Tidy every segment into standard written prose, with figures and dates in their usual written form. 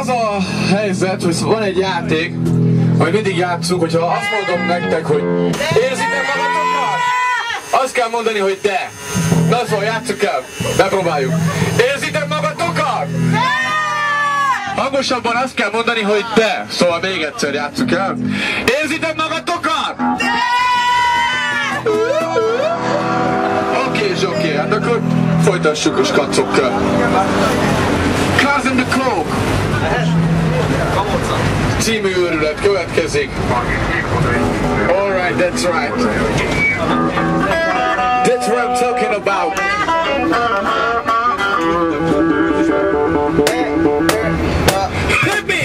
Az a helyzet, hogy van egy játék, majd mindig játszunk, hogyha azt mondom nektek, hogy érzitek magatokat? Azt kell mondani, hogy de. Na szóval játsszuk el, bepróbáljuk. Érzitek magatokat? Hangosabban azt kell mondani, hogy de. Szóval még egyszer játsszuk el. Érzitek magatokat? Oké, hát akkor folytassuk a skacokkal. Class in the Cloak című őrület következik. Alright, that's right. That's what I'm talking about. Hit me!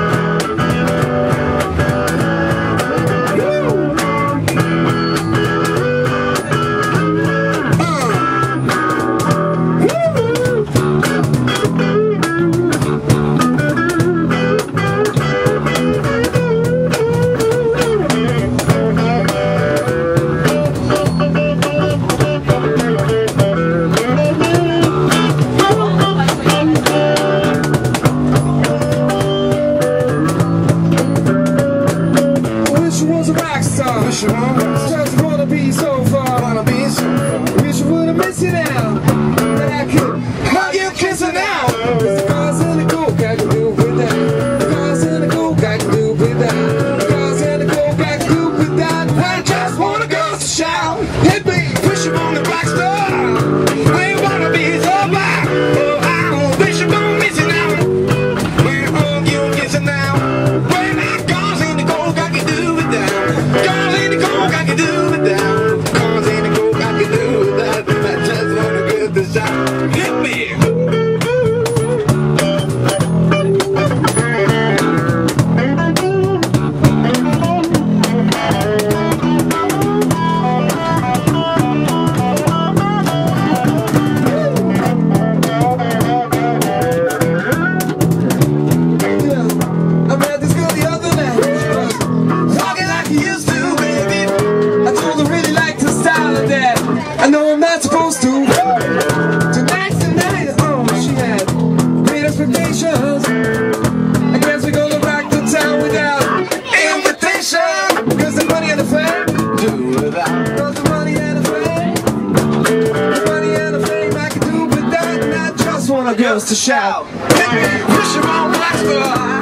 Just wanna be so far, wish you wouldn't miss it out, that I could hug you, kiss it now. The cars and the coke I can do with that. The cars and the coke I can do with that. The cars and the coke I can do with that. I just wanna go to shout, hit me, push you on the rock star. We wanna be so far. Oh, I wish you wouldn't miss it now. We hug you, kiss it now. When I cars in the coke I can do with that. Cars in the coke I can do with that. Cars in the coke I can do with that. I just wanna get the shot. Hit me. I know I'm not supposed to. Tonight's the night, she had great expectations. I guess we're gonna rock the town without invitation. Cause the money and the fame, do without. Cause the money and the fame, the money and the fame, I can do without. And I just want our girls to shout. Hit me, push them on, black star.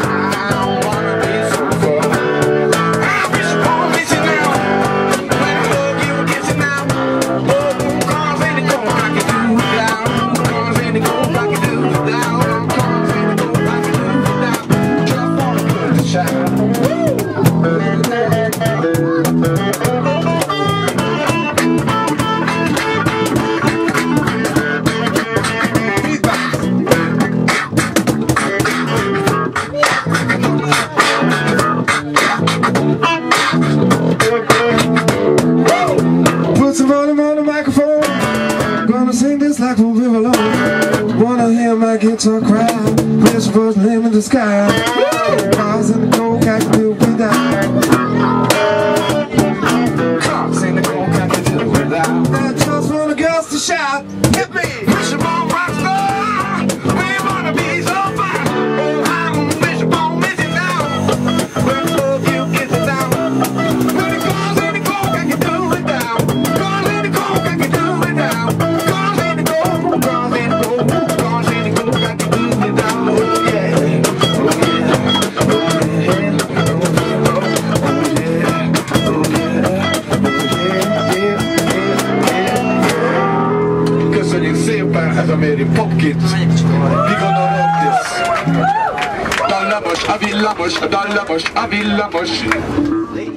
Put some volume on the microphone. Gonna sing this like we'll be alone. Wanna hear my guitar cry. Wish for the name in the sky. Cars in the coke I can do without. Cars in the coke I can do without. I just want the girls to shout. Hit me! Push 'em on, rock star. We wanna be so far. Oh, I'm wish upon missing now. When love you kiss it down. When the cars in the coke I can do without. Cars in the coke I can do without. Cars in the coke, cars in the coke, cars in the coke I can do without. Oh yeah, oh yeah, oh yeah, Köszönjük szépen, ez a Mary Popkids. We gonna rock this. Dallamos, a villamos, a dallamos, a villamos.